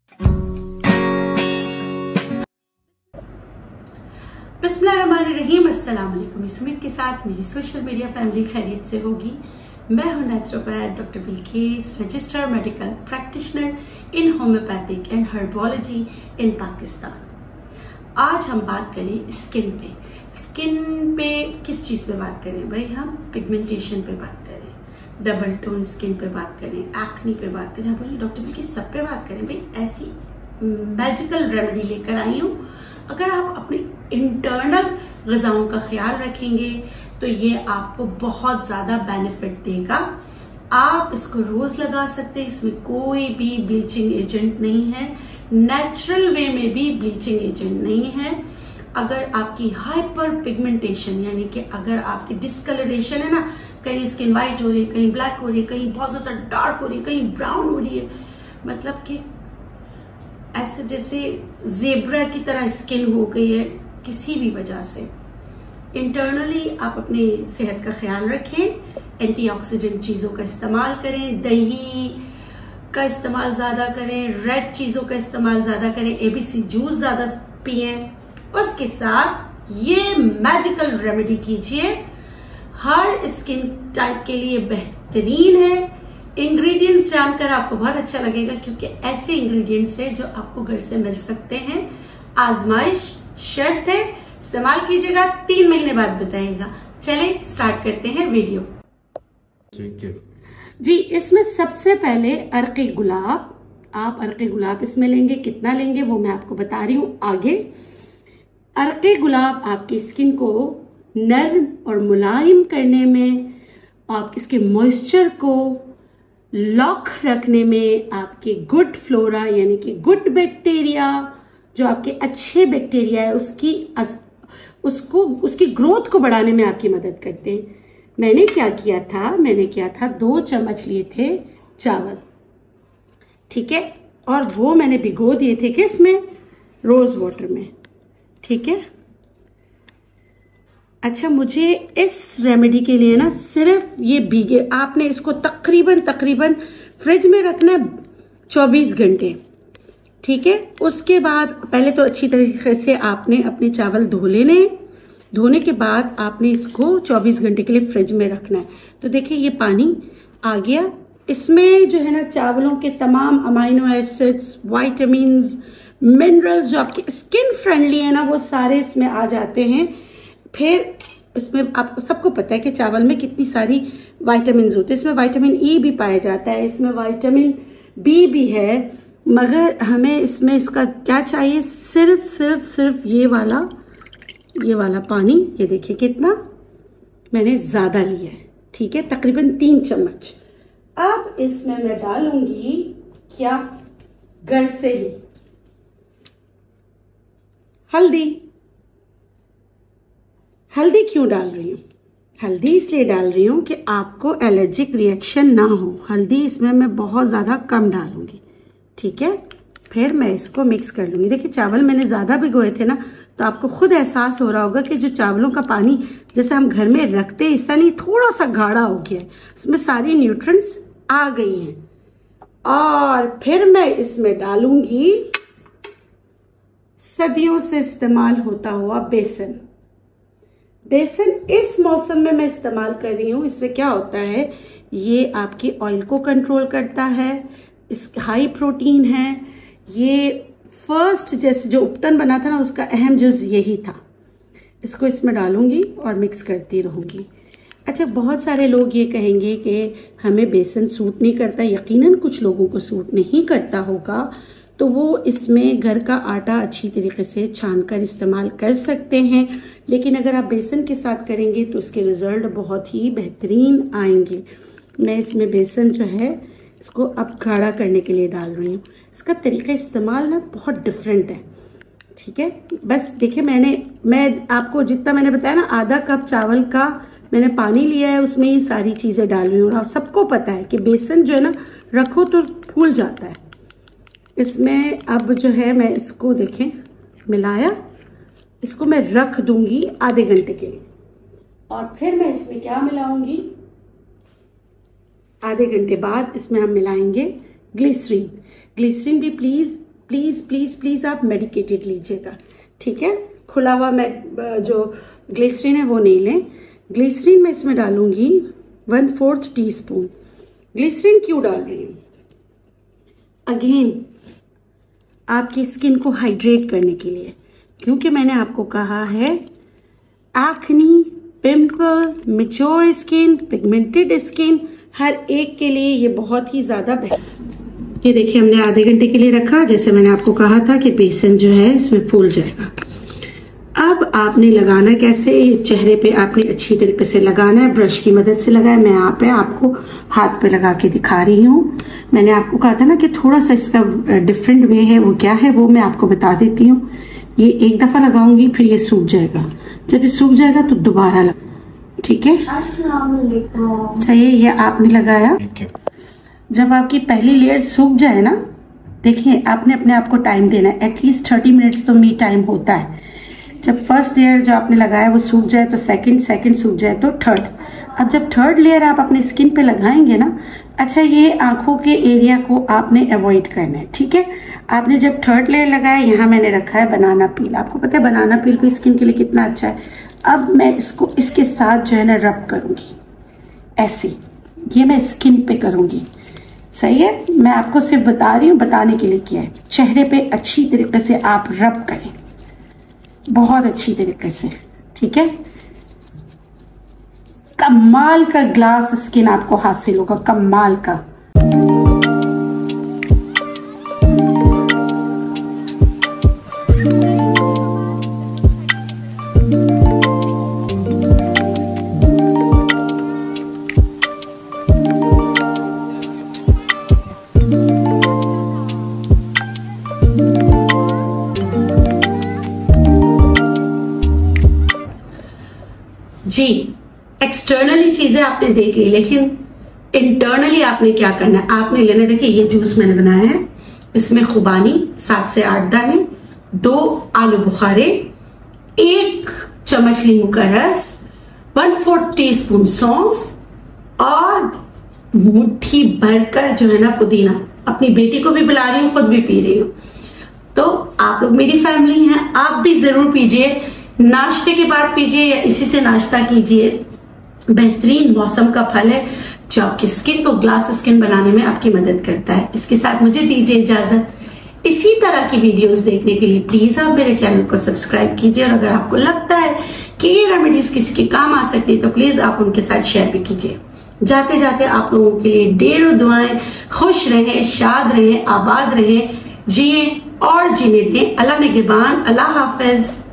बिस्मिल्लाहिर्रहमानिर्रहीम, अस्सलाम वालेकुम। इस उम्मीद के साथ मेरी सोशल मीडिया फैमिली खैरियत से होगी। मैं हूं naturopath doctor Bilkis, registered medical practitioner in homeopathic and herbology in Pakistan. आज हम बात करें स्किन पे। स्किन पे किस चीज पे बात करें भाई? हम पिगमेंटेशन पे बात करें, डबल टोन स्किन पे बात करें, एक्ने पे बात करें। बोलिए डॉक्टर बिल्किस सब पे बात करें भाई? ऐसी मैजिकल रेमेडी लेकर आई हूँ। अगर आप अपनी इंटरनल ग़िज़ाओं का ख्याल रखेंगे तो ये आपको बहुत ज्यादा बेनिफिट देगा। आप इसको रोज लगा सकते हैं, इसमें कोई भी ब्लीचिंग एजेंट नहीं है, नेचुरल वे में भी ब्लीचिंग एजेंट नहीं है। अगर आपकी हाइपर पिगमेंटेशन यानी कि अगर आपकी डिस्कलरेशन है ना, कहीं स्किन वाइट हो रही है, कहीं ब्लैक हो रही है, कहीं बहुत ज्यादा डार्क हो रही है, कहीं ब्राउन हो रही है, मतलब कि ऐसे जैसे जेब्रा की तरह स्किन हो गई है किसी भी वजह से, इंटरनली आप अपनी सेहत का ख्याल रखें। एंटीऑक्सीडेंट चीजों का इस्तेमाल करें, दही का इस्तेमाल ज्यादा करें, रेड चीजों का इस्तेमाल ज्यादा करें, एबीसी जूस ज्यादा पिए। उसके साथ ये मैजिकल रेमेडी कीजिए, हर स्किन टाइप के लिए बेहतरीन है। इंग्रेडिएंट्स जानकर आपको बहुत अच्छा लगेगा क्योंकि ऐसे इंग्रेडिएंट्स है जो आपको घर से मिल सकते हैं। आजमाइश शर्त है, इस्तेमाल कीजिएगा, 3 महीने बाद बताइएगा। चले स्टार्ट करते हैं वीडियो। जी, इसमें सबसे पहले अर्क़े गुलाब, आप अर्क़े गुलाब इसमें लेंगे, कितना लेंगे वो मैं आपको बता रही हूँ आगे। अर्क़े गुलाब आपकी स्किन को नर्म और मुलायम करने में, आप इसके मॉइस्चर को लॉक रखने में, आपके गुड फ्लोरा यानी कि गुड बैक्टीरिया, जो आपके अच्छे बैक्टीरिया है उसकी ग्रोथ को बढ़ाने में आपकी मदद करते हैं। मैंने क्या किया था 2 चम्मच लिए थे चावल, ठीक है, और वो मैंने भिगो दिए थे किसमें? रोज वाटर में, ठीक है। अच्छा, मुझे इस रेमेडी के लिए ना सिर्फ ये भीगे, आपने इसको तकरीबन फ्रिज में रखना है 24 घंटे, ठीक है। उसके बाद पहले तो अच्छी तरीके से आपने अपने चावल धो लेने, धोने के बाद आपने इसको 24 घंटे के लिए फ्रिज में रखना है। तो देखिए ये पानी आ गया, इसमें जो है ना चावलों के तमाम अमाइनो एसिड्स, वाइटामिन्स, मिनरल्स जो आपकी स्किन फ्रेंडली है ना, वो सारे इसमें आ जाते हैं। फिर इसमें आपको सबको पता है कि चावल में कितनी सारी विटामिन होते हैं। इसमें विटामिन ई भी पाया जाता है, इसमें विटामिन बी भी है, मगर हमें इसमें इसका क्या चाहिए? सिर्फ ये वाला पानी। ये देखिए कितना मैंने ज्यादा लिया है, ठीक है, तकरीबन 3 चम्मच। अब इसमें मैं डालूंगी क्या? घर से ही हल्दी क्यों डाल रही हूँ? हल्दी इसलिए डाल रही हूँ कि आपको एलर्जिक रिएक्शन ना हो। हल्दी इसमें मैं बहुत ज्यादा कम डालूंगी, ठीक है। फिर मैं इसको मिक्स कर लूंगी। देखिए चावल मैंने ज्यादा भिगोए थे ना, तो आपको खुद एहसास हो रहा होगा कि जो चावलों का पानी जैसे हम घर में रखते हैं ऐसा नहीं, थोड़ा सा गाढ़ा हो गया है, इसमें सारी न्यूट्रिएंट्स आ गई हैं। और फिर मैं इसमें डालूंगी सदियों से इस्तेमाल होता हुआ बेसन। बेसन इस मौसम में मैं इस्तेमाल कर रही हूँ। इसमें क्या होता है, ये आपकी ऑयल को कंट्रोल करता है, इस हाई प्रोटीन है। ये फर्स्ट जैसे जो उपटन बना था ना, उसका अहम जुज यही था। इसको इसमें डालूंगी और मिक्स करती रहूंगी। अच्छा, बहुत सारे लोग ये कहेंगे कि हमें बेसन सूट नहीं करता। यकीनन कुछ लोगों को सूट नहीं करता होगा, तो वो इसमें घर का आटा अच्छी तरीके से छानकर इस्तेमाल कर सकते हैं। लेकिन अगर आप बेसन के साथ करेंगे तो इसके रिजल्ट बहुत ही बेहतरीन आएंगे। मैं इसमें बेसन जो है इसको अब गाढ़ा करने के लिए डाल रही हूँ। इसका तरीका इस्तेमाल ना बहुत डिफरेंट है, ठीक है। बस देखिए मैं आपको जितना मैंने बताया ना, आधा कप चावल का मैंने पानी लिया है, उसमें ये सारी चीजें डाल रही हूँ। और सबको पता है कि बेसन जो है ना रखो तो फूल जाता है। इसमें अब जो है मैं इसको देखें मिलाया, इसको मैं रख दूंगी आधे घंटे के लिए। और फिर मैं इसमें क्या मिलाऊंगी? आधे घंटे बाद इसमें हम मिलाएंगे ग्लिसरीन। ग्लिसरीन भी प्लीज प्लीज प्लीज प्लीज आप मेडिकेटेड लीजिएगा, ठीक है। खुला हुआ मैं जो ग्लिसरीन है वो नहीं लें। ग्लिसरीन मैं इसमें डालूंगी 1/4 टीस्पून। ग्लिसरीन क्यों डाल रही हूँ? अगेन आपकी स्किन को हाइड्रेट करने के लिए, क्योंकि मैंने आपको कहा है acne, pimple, mature skin, pigmented skin, हर एक के लिए ये बहुत ही ज्यादा बेहतर। ये देखिए हमने आधे घंटे के लिए रखा, जैसे मैंने आपको कहा था कि बेसन जो है इसमें फूल जाएगा। अब आपने लगाना कैसे, चेहरे पे आपने अच्छी तरीके से लगाना है, ब्रश की मदद से लगाए। मैं यहाँ पे आपको हाथ पे लगा के दिखा रही हूँ। मैंने आपको कहा था ना कि थोड़ा सा इसका डिफरेंट वे है, वो क्या है वो मैं आपको बता देती हूँ। ये एक दफा लगाऊंगी, फिर ये सूख जाएगा। जब ये सूख जाएगा तो दोबारा लगा, ठीक है। सही है, ये आपने लगाया। जब आपकी पहली लेयर सूख जाए ना, देखिए आपने अपने आप को टाइम देना है, एटलीस्ट 30 मिनट्स तो मी टाइम होता है। जब फर्स्ट लेयर जो आपने लगाया वो सूख जाए तो सेकंड सूख जाए तो थर्ड। अब जब थर्ड लेयर आप अपने स्किन पे लगाएंगे ना, अच्छा ये आंखों के एरिया को आपने अवॉइड करना है, ठीक है। आपने जब थर्ड लेयर लगाया, यहाँ मैंने रखा है बनाना पील। आपको पता है बनाना पील भी स्किन के लिए कितना अच्छा है। अब मैं इसको इसके साथ जो है ना रब करूंगी, ऐसे ये मैं स्किन पे करूंगी, सही है। मैं आपको सिर्फ बता रही हूँ, बताने के लिए किया है। चेहरे पे अच्छी तरीके से आप रब करें, बहुत अच्छी तरीके से, ठीक है। कमाल का ग्लास स्किन आपको हासिल होगा, कमाल का। जी, एक्सटर्नली चीजें आपने देख ली, लेकिन इंटरनली आपने क्या करना है, आपने लेना। देखिए ये जूस मैंने बनाया है, इसमें खुबानी 7 से 8 दाने, 2 आलू बुखारे, 1 चम्मच नींबू का रस, 1/4 टीस्पून सौंफ और मुट्ठी भरकर जो है ना पुदीना। अपनी बेटी को भी पिला रही हूँ, खुद भी पी रही हूँ। तो आप लोग मेरी फैमिली हैं, आप भी जरूर पीजिए। नाश्ते के बाद पीजिए या इसी से नाश्ता कीजिए। बेहतरीन मौसम का फल है जो आपकी स्किन को ग्लास स्किन बनाने में आपकी मदद करता है। इसके साथ मुझे दीजिए इजाजत। इसी तरह की वीडियोस देखने के लिए प्लीज आप मेरे चैनल को सब्सक्राइब कीजिए, और अगर आपको लगता है कि ये रेमेडीज किसी के काम आ सकती है तो प्लीज आप उनके साथ शेयर भी कीजिए। जाते जाते आप लोगों के लिए ढेरों दुआएं। खुश रहें, शाद रहें, आबाद रहें, जिए और जीने दें। अल्लाह निगहबान। अल्लाह हाफिज।